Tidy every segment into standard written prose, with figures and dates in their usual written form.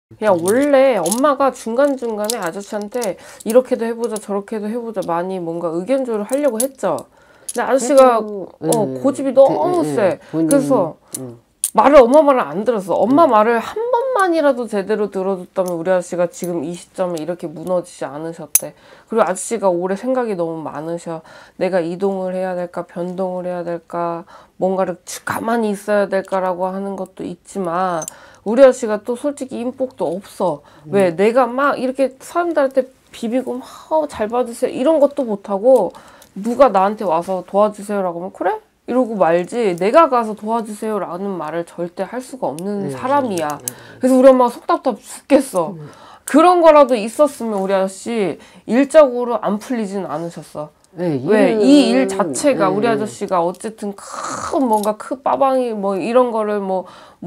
그냥 원래 엄마가 중간중간에 아저씨한테 이렇게도 해보자 저렇게도 해보자 많이 뭔가 의견조를 하려고 했죠. 근데 아저씨가 고집이 너무 세. 그래서 말을 엄마 말을 안 들었어. 엄마 말을 한 번만이라도 제대로 들어줬다면 우리 아저씨가 지금 이 시점에 이렇게 무너지지 않으셨대. 그리고 아저씨가 올해 생각이 너무 많으셔. 내가 이동을 해야 될까 변동을 해야 될까 뭔가를 가만히 있어야 될까라고 하는 것도 있지만 우리 아저씨가 또 솔직히 인복도 없어. 왜 내가 막 이렇게 사람들한테 비비고 막 잘 봐주세요 이런 것도 못하고 누가 나한테 와서 도와주세요라고 하면 그래? 이러고 말지 내가 가서 도와주세요라는 말을 절대 할 수가 없는 사람이야. 그래서 우리 엄마가 속 답답 죽겠어. 그런 거라도 있었으면 우리 아저씨 일적으로 안 풀리진 않으셨어. 왜? 이 일 자체가 우리 아저씨가 어쨌든 큰 뭔가 큰 빠방이 뭐 이런 거를 뭐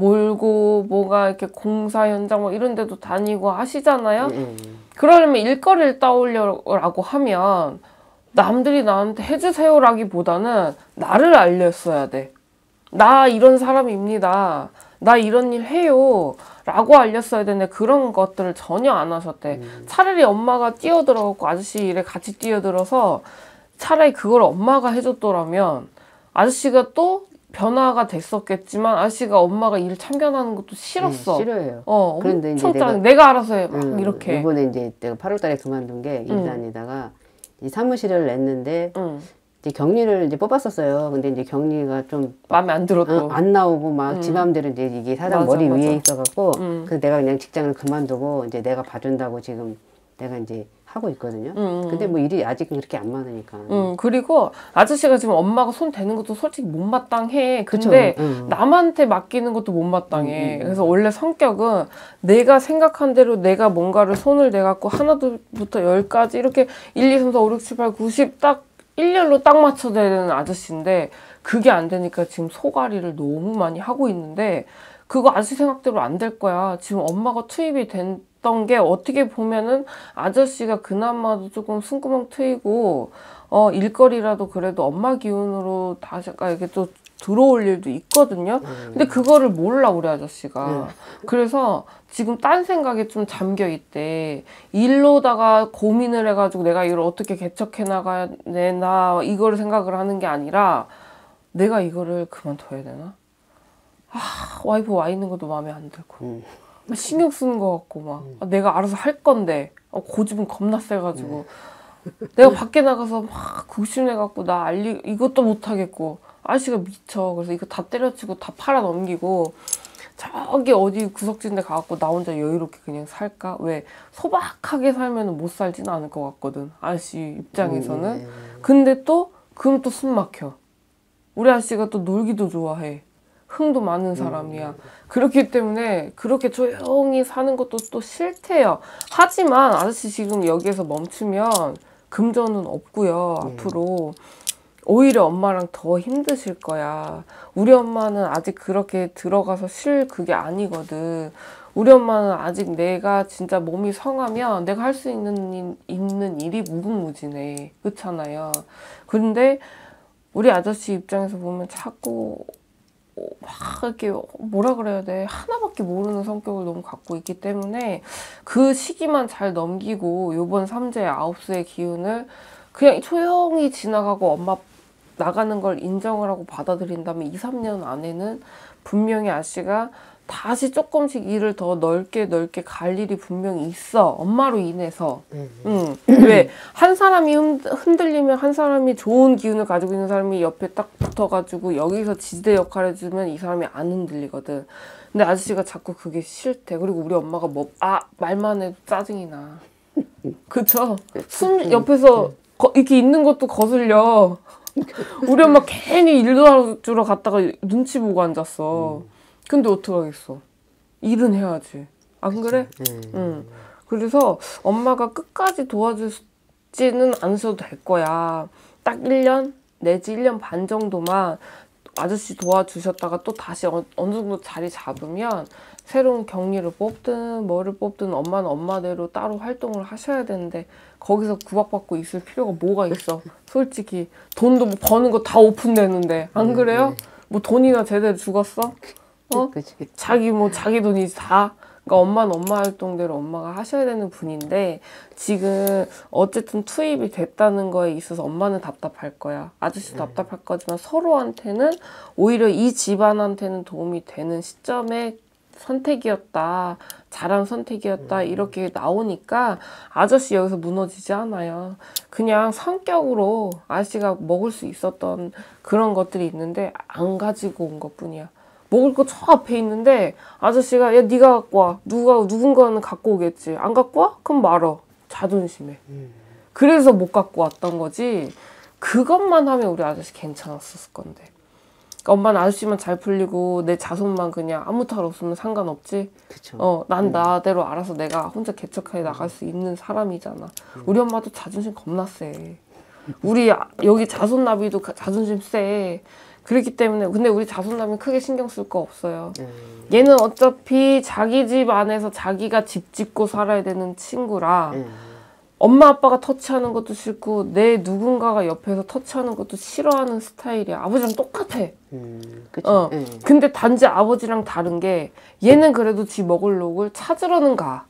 몰고 뭐가 이렇게 공사 현장 뭐 이런 데도 다니고 하시잖아요. 그러려면 일거리를 따오려고 하면 남들이 나한테 해주세요라기보다는 나를 알렸어야 돼. 나 이런 사람입니다. 나 이런 일 해요. 라고 알렸어야 되는데 그런 것들을 전혀 안 하셨대. 차라리 엄마가 뛰어들어갖고 아저씨 일에 같이 뛰어들어서 차라리 그걸 엄마가 해줬더라면 아저씨가 또 변화가 됐었겠지만 아저씨가 엄마가 일을 참견하는 것도 싫었어. 싫어요. 그런데 이제 내가 알아서 해. 막 이렇게. 이번에 이제 내가 8월 달에 그만둔 게 일 다니다가 이 사무실을 냈는데 이제 격리를 이제 뽑았었어요. 근데 이제 격리가 좀 마음에 안 들었고 안 나오고 막 지 맘대로 이제 이게 사장 머리 위에 있어갖고 그래서 내가 그냥 직장을 그만두고 이제 내가 봐준다고 지금 내가 이제 하고 있거든요. 근데 뭐 일이 아직은 그렇게 안 많으니까. 그리고 아저씨가 지금 엄마가 손 대는 것도 솔직히 못마땅해. 근데 남한테 맡기는 것도 못마땅해. 그래서 원래 성격은 내가 생각한 대로 내가 뭔가를 손을 대갖고 하나부터 열까지 이렇게 1, 2, 3, 4, 5, 6, 7, 8, 90 딱 일렬로 딱 맞춰져야 되는 아저씨인데 그게 안 되니까 지금 소가리를 너무 많이 하고 있는데 그거 아저씨 생각대로 안 될 거야. 지금 엄마가 투입이 됐던 게 어떻게 보면은 아저씨가 그나마도 조금 숨구멍 트이고 일거리라도 그래도 엄마 기운으로 다시 이렇게 또 들어올 일도 있거든요. 근데 그거를 몰라 우리 아저씨가. 그래서 지금 딴 생각에 좀 잠겨 있대. 일로다가 고민을 해가지고 내가 이걸 어떻게 개척해 나가야 되나 이거를 생각을 하는 게 아니라 내가 이거를 그만둬야 되나? 와이프 와 있는 것도 마음에 안 들고 신경 쓰는 것 같고 막 내가 알아서 할 건데 고집은 겁나 세가지고 내가 밖에 나가서 막 굽신해갖고 나 이것도 못하겠고 아저씨가 미쳐. 그래서 이거 다 때려치고 다 팔아 넘기고 저기 어디 구석진 데 가갖고 나 혼자 여유롭게 그냥 살까? 왜 소박하게 살면 못 살지는 않을 것 같거든 아저씨 입장에서는. 근데 또 그럼 또 숨 막혀. 우리 아저씨가 또 놀기도 좋아해. 흥도 많은 사람이야. 그렇기 때문에 그렇게 조용히 사는 것도 또 싫대요. 하지만 아저씨 지금 여기에서 멈추면 금전은 없고요. 앞으로 오히려 엄마랑 더 힘드실 거야. 우리 엄마는 아직 그렇게 들어가서 쉴 그게 아니거든. 우리 엄마는 아직 내가 진짜 몸이 성하면 내가 할 수 있는 일이 무궁무진해. 그렇잖아요. 근데 우리 아저씨 입장에서 보면 자꾸 막 이렇게 뭐라 그래야 돼 하나밖에 모르는 성격을 너무 갖고 있기 때문에 그 시기만 잘 넘기고 요번 삼재 아홉수의 기운을 그냥 조용히 지나가고 엄마 나가는 걸 인정을 하고 받아들인다면 2, 3년 안에는 분명히 아씨가 다시 조금씩 일을 더 넓게 갈 일이 분명히 있어. 엄마로 인해서. 왜? 한 사람이 흔들리면 한 사람이 좋은 기운을 가지고 있는 사람이 옆에 딱 붙어가지고 여기서 지지대 역할을 해주면 이 사람이 안 흔들리거든. 근데 아저씨가 자꾸 그게 싫대. 그리고 우리 엄마가 말만 해도 짜증이 나. 그쵸? 옆에서 이렇게 있는 것도 거슬려. 우리 엄마 괜히 일 도와주러 갔다가 눈치 보고 앉았어. 근데 어떡하겠어. 일은 해야지. 안 그래? 그래서 엄마가 끝까지 도와주지는 않으셔도 될 거야. 딱 1년 내지 1년 반 정도만 아저씨 도와주셨다가 또 다시 어느 정도 자리 잡으면 새로운 격리를 뽑든 뭐를 뽑든 엄마는 엄마대로 따로 활동을 하셔야 되는데 거기서 구박받고 있을 필요가 뭐가 있어. 솔직히 돈도 뭐 버는 거 다 오픈되는데 안 그래요? 뭐 돈이나 제대로 죽었어? 자기 돈이 다. 그러니까 엄마는 엄마 활동대로 엄마가 하셔야 되는 분인데 지금 어쨌든 투입이 됐다는 거에 있어서 엄마는 답답할 거야. 아저씨도 답답할 거지만 서로한테는 오히려 이 집안한테는 도움이 되는 시점에 선택이었다. 잘한 선택이었다. 이렇게 나오니까 아저씨 여기서 무너지지 않아요. 그냥 성격으로 아저씨가 먹을 수 있었던 그런 것들이 있는데 안 가지고 온 것뿐이야. 먹을 거 저 앞에 있는데 아저씨가 야 네가 갖고 와. 누군가는 갖고 오겠지. 안 갖고 와? 그럼 말어. 자존심에. 그래서 못 갖고 왔던 거지. 그것만 하면 우리 아저씨 괜찮았을 건데. 그러니까 엄마는 아저씨만 잘 풀리고 내 자손만 그냥 아무 탈 없으면 상관없지. 그쵸. 난 나대로 알아서 내가 혼자 개척해 나갈 수 있는 사람이잖아. 우리 엄마도 자존심 겁나 세. 우리 여기 자손나비도 자존심 세. 그렇기 때문에 근데 우리 자손나비는 크게 신경 쓸 거 없어요. 얘는 어차피 자기 집 안에서 자기가 집 짓고 살아야 되는 친구라 엄마 아빠가 터치하는 것도 싫고 내 누군가가 옆에서 터치하는 것도 싫어하는 스타일이야. 아버지랑 똑같아. 그쵸. 근데 단지 아버지랑 다른 게 얘는 그래도 지 먹을 녹을 찾으러는 가.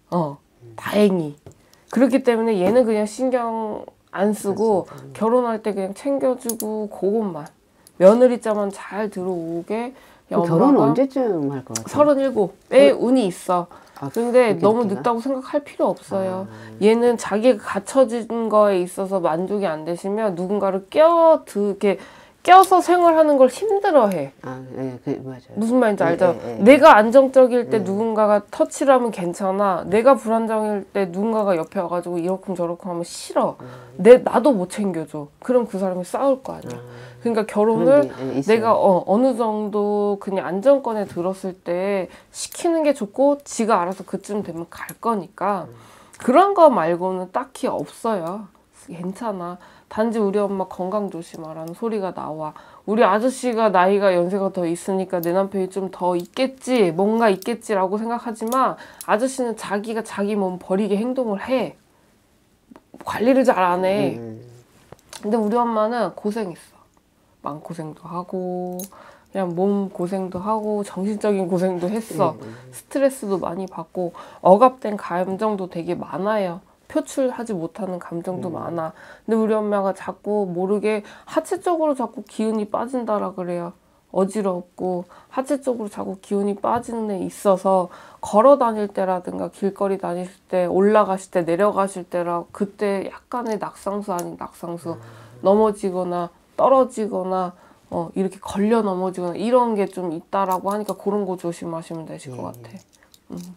다행히. 그렇기 때문에 얘는 그냥 신경 안 쓰고 결혼할 때 그냥 챙겨주고 그것만. 며느리자만 잘 들어오게. 결혼은 언제쯤 할 것 같아요? 37에 운이 있어. 근데 너무 늦구나. 늦다고 생각할 필요 없어요. 얘는 자기가 갖춰진 거에 있어서 만족이 안 되시면 누군가를 이렇게 껴서 생활하는 걸 힘들어해. 맞아요. 무슨 말인지 알죠? 내가 안정적일 때 누군가가 터치를 하면 괜찮아. 내가 불안정일 때 누군가가 옆에 와가지고 이러쿵저러쿵 하면 싫어. 나도 못 챙겨줘. 그럼 그 사람이 싸울 거 아니야. 그러니까 결혼을 내가 어느 정도 그냥 안정권에 들었을 때 시키는 게 좋고 지가 알아서 그쯤 되면 갈 거니까 그런 거 말고는 딱히 없어요. 괜찮아. 단지 우리 엄마 건강 조심하라는 소리가 나와. 우리 아저씨가 나이가 연세가 더 있으니까 내 남편이 좀 더 있겠지, 뭔가 있겠지라고 생각하지만 아저씨는 자기가 자기 몸 버리게 행동을 해. 관리를 잘 안 해. 근데 우리 엄마는 고생했어. 마음고생도 하고 그냥 몸 고생도 하고 정신적인 고생도 했어. 스트레스도 많이 받고 억압된 감정도 되게 많아요. 표출하지 못하는 감정도 많아. 근데 우리 엄마가 자꾸 모르게 하체 쪽으로 자꾸 기운이 빠진다라 그래요. 어지럽고 하체 쪽으로 자꾸 기운이 빠지는 데 있어서 걸어 다닐 때라든가 길거리 다닐 때 올라가실 때 내려가실 때라 그때 약간의 낙상수 아닌 낙상수 넘어지거나 떨어지거나 이렇게 걸려 넘어지거나 이런 게 좀 있다라고 하니까 그런 거 조심하시면 되실 것 같아.